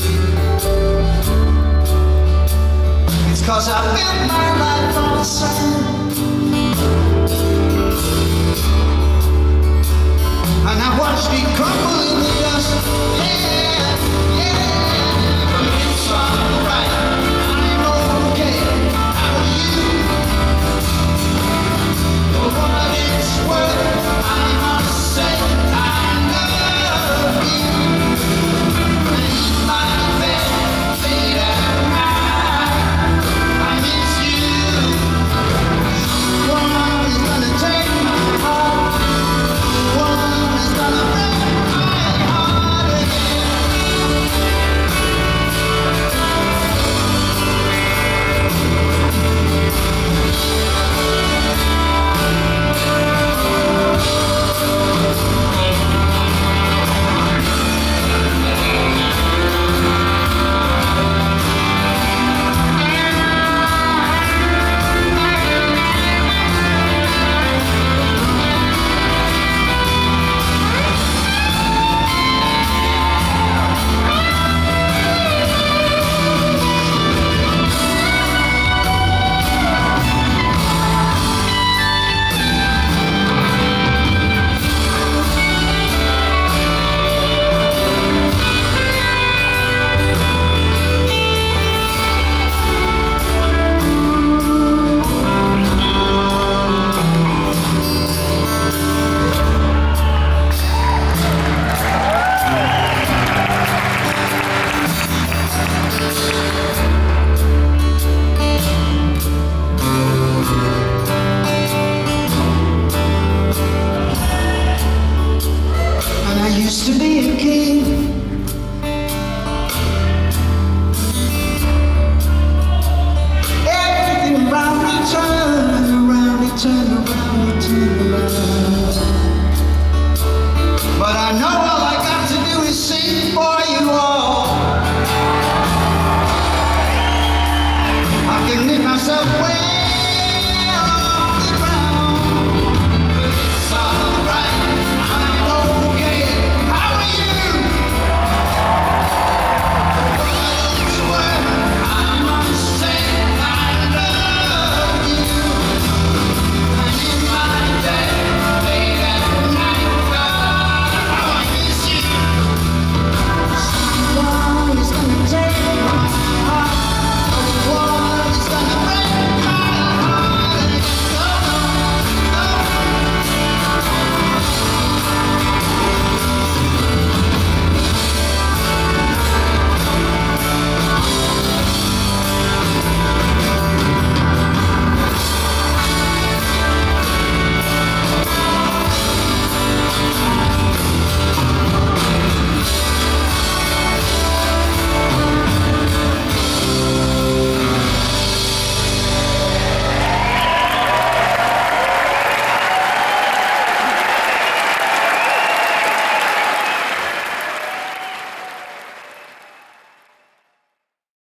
It's 'cause I built my life on the sand, and I watched it crumble in the dust. Yeah, yeah, but it's alright, I'm okay. How are you? For what it's worth, I must say I love you. In my bed, late at night, I miss you. One is gonna take my heart, one is gonna break my heart again. Used to be